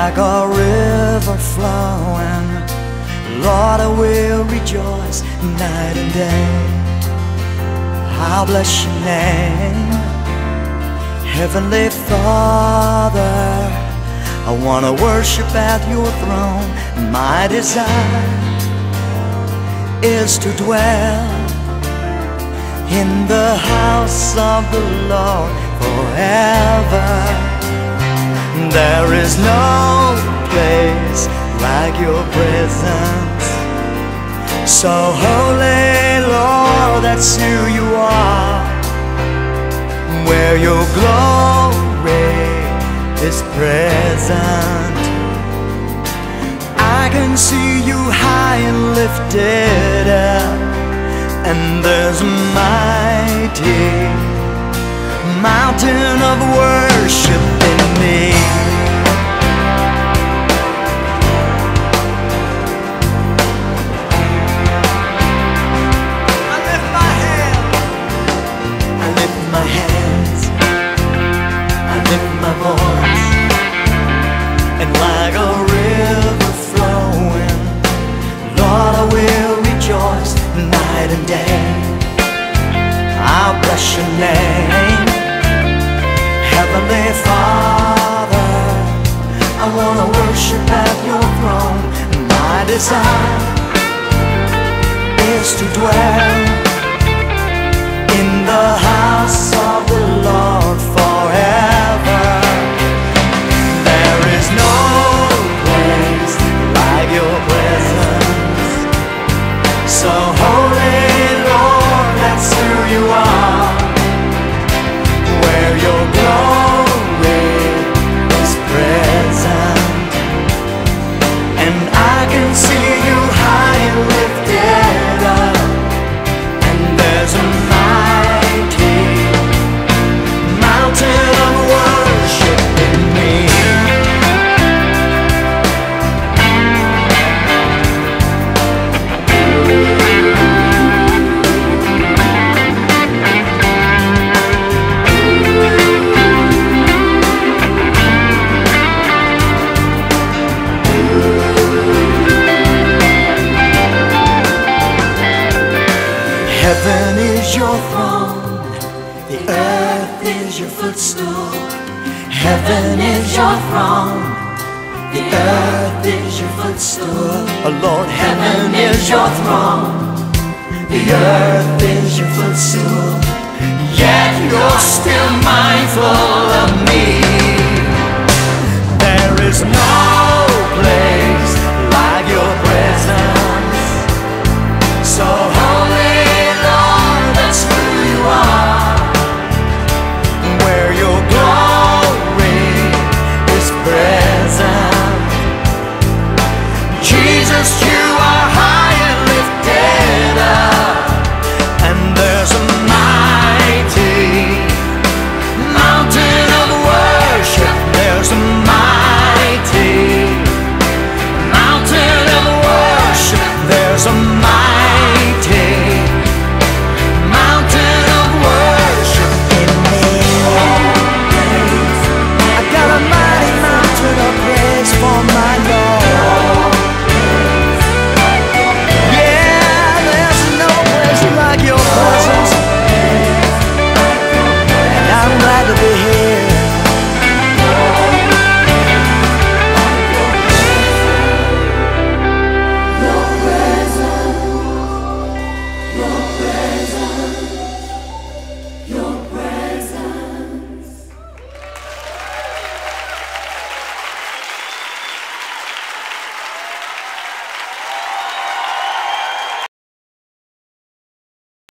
like a river flowing. Lord, I will rejoice night and day. I'll bless your name. Heavenly Father, I want to worship at your throne. My desire is to dwell in the house of the Lord forever. There is no place like your presence. So holy, Lord, that's who you are. Where your glory is present, I can see you high and lifted up, and there's a mighty mountain of worship in me. I lift my hands, I lift my voice, and like a river flowing, Lord, I will rejoice night and day. I'll bless your name. Heavenly Father, I want to worship at your throne. My desire is to dwell in the house of the Lord forever. There is no place like your presence. So holy, Lord, that's who you are. Where your glory is present, and I can see you high and lifted up, and there's a mighty mountain of worship in me. Heaven is your throne, the earth is your footstool. Heaven is your throne, the earth is your footstool. Oh Lord, heaven is your throne, the earth is your footstool. Yet you're still mindful of me.